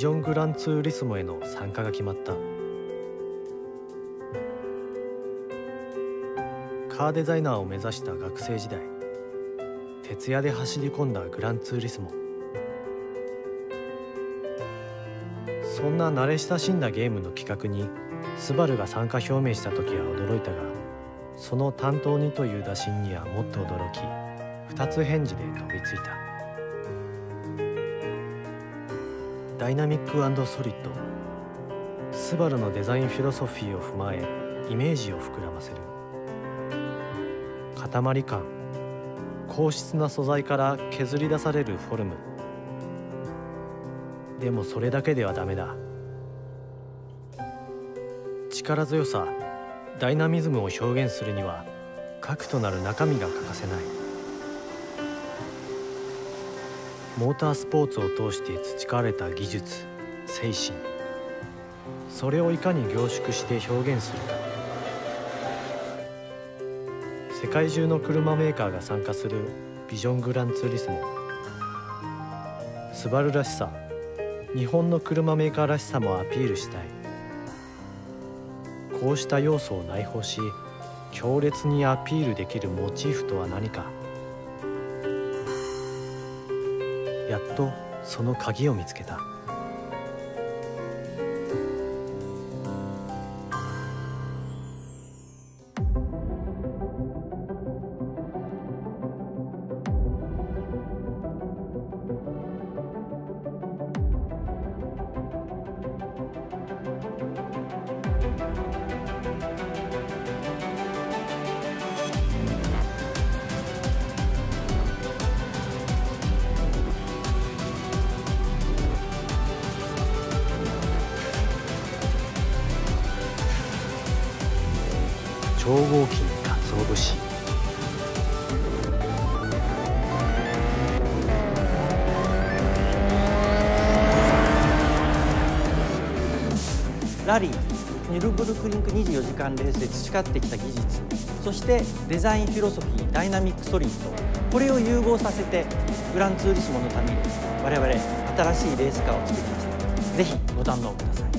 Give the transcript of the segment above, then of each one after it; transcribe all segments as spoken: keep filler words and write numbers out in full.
ジョングランツーリスモへの参加が決まった。カーデザイナーを目指した学生時代、徹夜で走り込んだグランツーリスモ。そんな慣れ親しんだゲームの企画にスバルが参加表明した時は驚いたが、その担当にという打診にはもっと驚き、二つ返事で飛びついた。ダイナミック&ソリッド。スバルのデザインフィロソフィーを踏まえイメージを膨らませる。塊感、硬質な素材から削り出されるフォルム。でもそれだけではダメだ。力強さ、ダイナミズムを表現するには核となる中身が欠かせない。モータースポーツを通して培われた技術、精神、それをいかに凝縮して表現するか。世界中の車メーカーが参加するビジョングランツーリスモ。スバルらしさ、日本の車メーカーらしさもアピールしたい。こうした要素を内包し、強烈にアピールできるモチーフとは何か。やっとその鍵を見つけた。超合金かつお節。 ラリー、ニュルブルクリンクにじゅうよじかんレースで培ってきた技術、そしてデザインフィロソフィー、ダイナミックソリッド、これを融合させてグランツーリスモのために我々新しいレースカーを作りました。ぜひご堪能ください。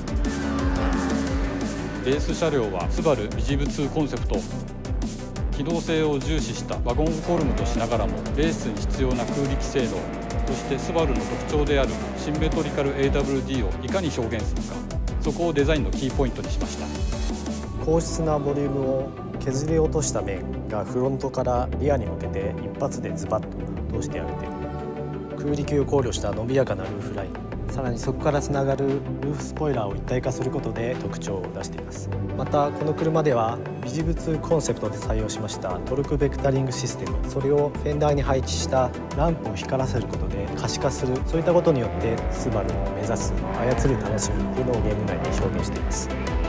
レース車両はスバルビジブツーコンセプト。機動性を重視したワゴンフォルムとしながらもレースに必要な空力性能、そしてスバルの特徴であるシンメトリカル エーダブリューディー をいかに表現するか、そこをデザインのキーポイントにしました。 硬質なボリュームを削り落とした面がフロントからリアに向けて一発でズバッと通してあげて、空力を考慮した伸びやかなルーフライン、さらにそこからつながるルーフスポイラーを一体化することで特徴を出しています。またこの車ではビジブツコンセプトで採用しましたトルクベクタリングシステム、それをフェンダーに配置したランプを光らせることで可視化する、そういったことによってスバルの目指す操る楽しみっていうのをゲーム内で表現しています。